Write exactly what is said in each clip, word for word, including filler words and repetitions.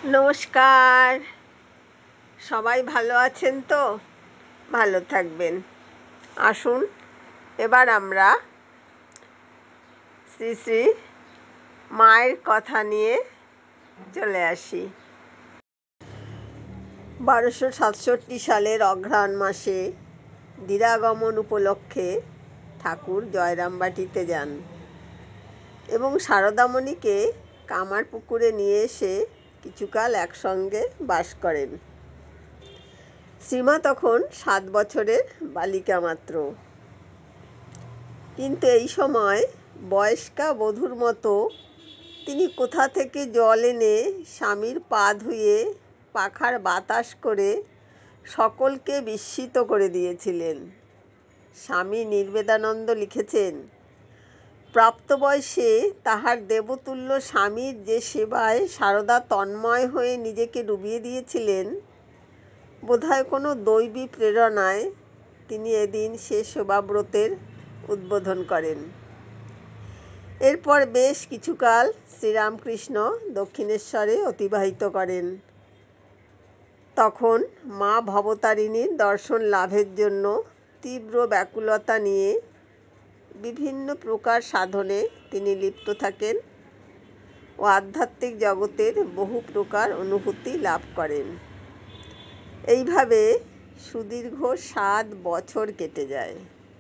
নমস্কার, সবাই ভালো আছেন তো? ভালো থাকবেন। আসুন এবার আমরা শ্রী শ্রী মায়ের কথা নিয়ে চলে আসি। বারোশো সাতষট্টি সালের অঘ্রাণ মাসে দিরাগমন উপলক্ষে ঠাকুর জয়রামবাটিতে যান এবং শারদামণিকে কামারপুকুরে নিয়ে এসে কিছুকাল একসঙ্গে বাস করেন। শ্রীমা তখন সাত বছরের বালিকা মাত্র, কিন্তু এই সময় বয়স্কা বধূর মতো তিনি কোথা থেকে জল এনে স্বামীর পা ধুয়ে পাখার বাতাস করে সকলকে বিস্মিত করে দিয়েছিলেন। স্বামী নির্বেদানন্দ লিখেছেন, প্রাপ্তবয়সে তাহার দেবতুল্য স্বামীর যে সেবায় সারদা তন্ময় হয়ে নিজেকে ডুবিয়ে দিয়েছিলেন, বোধহয় কোনো দৈবী প্রেরণায় তিনি এদিন সে সেবাব্রতের উদ্বোধন করেন। এরপর বেশ কিছুকাল শ্রীরামকৃষ্ণ দক্ষিণেশ্বরে অতিবাহিত করেন। তখন মা ভবতারিণীর দর্শন লাভের জন্য তীব্র ব্যাকুলতা নিয়ে বিভিন্ন প্রকার সাধনে তিনি লিপ্ত থাকেন ও আধ্যাত্মিক জগতের বহু প্রকার অনুভূতি লাভ করেন। এইভাবে সুদীর্ঘ সাত বছর কেটে যায়।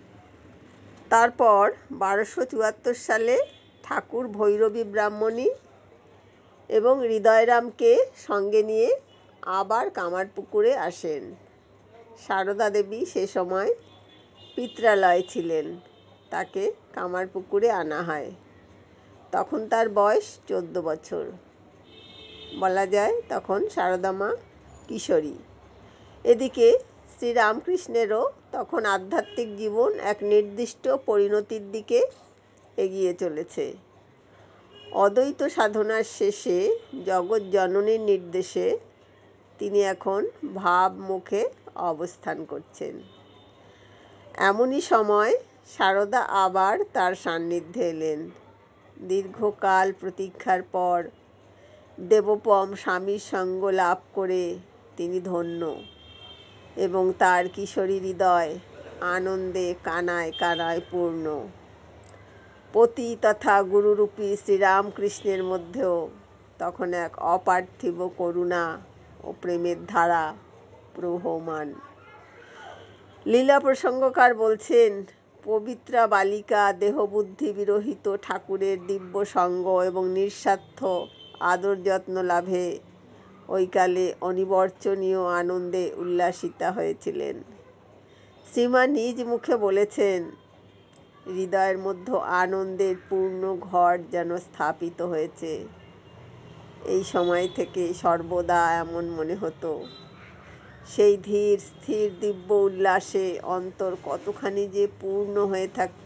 তারপর বারোশো চুয়াত্তর সালে ঠাকুর ভৈরবী ব্রাহ্মণী এবং হৃদয়রামকে সঙ্গে নিয়ে আবার কামারপুকুরে আসেন। সারদা দেবী সে সময় পিত্রালয়ে ছিলেন, তাকে কামারপুকুরে আনা হয়। তখন তার বয়স চোদ্দ বছর, বলা যায় তখন সারদা মা কিশোরী। এদিকে শ্রীরামকৃষ্ণেরও তখন আধ্যাত্মিক জীবন এক নির্দিষ্ট পরিণতির দিকে এগিয়ে চলেছে। অদ্বৈত সাধনার শেষে জগৎ জননীর নির্দেশে তিনি এখন ভাবমুখে অবস্থান করছেন। এমনই সময় সারদা আবার তার সান্নিধ্যে এলেন। দীর্ঘকাল প্রতীক্ষার পর দেবোপম স্বামীর সঙ্গ লাভ করে তিনি ধন্য এবং তার কিশোরী হৃদয় আনন্দে কানায় কানায় পূর্ণ। পতি তথা গুরুরূপী শ্রীরামকৃষ্ণের মধ্যেও তখন এক অপার্থিব করুণা ও প্রেমের ধারা প্রবহমান। লীলা প্রসঙ্গকার বলছেন, পবিত্রা বালিকা দেহবুদ্ধি বিরহিত ঠাকুরের দিব্য সঙ্গ এবং নিঃস্বার্থ আদর যত্ন লাভে ওইকালে অনিবর্চনীয় আনন্দে উল্লাসিতা হয়েছিলেন। শ্রীমা নিজ মুখে বলেছেন, হৃদয়ের মধ্যে আনন্দের পূর্ণ ঘর যেন স্থাপিত হয়েছে। এই সময় থেকে সর্বদা এমন মনে হতো, সেই ধীর স্থির দিব্য উল্লাসে অন্তর কতখানি যে পূর্ণ হয়ে থাকত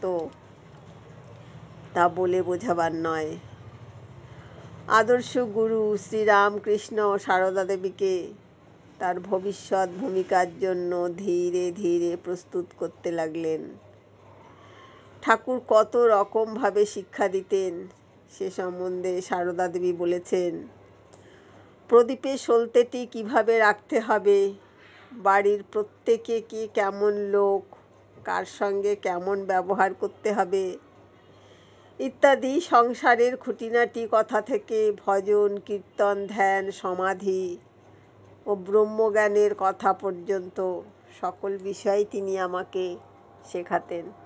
তা বলে বোঝাবার নয়। আদর্শ গুরু শ্রীরামকৃষ্ণ সারদা দেবীকে তার ভবিষ্যৎ ভূমিকার জন্য ধীরে ধীরে প্রস্তুত করতে লাগলেন। ঠাকুর কত রকমভাবে শিক্ষা দিতেন সে সম্বন্ধে সারদা দেবী বলেছেন, প্রদীপে সলতেটি কিভাবে রাখতে হবে, বাড়ির প্রত্যেকে কে কেমন লোক, কার সঙ্গে কেমন ব্যবহার করতে হবে ইত্যাদি সংসারের খুঁটিনাটি কথা থেকে ভজন কীর্তন ধ্যান সমাধি ও ব্রহ্মজ্ঞানের কথা পর্যন্ত সকল বিষয় তিনি আমাকে শেখাতেন।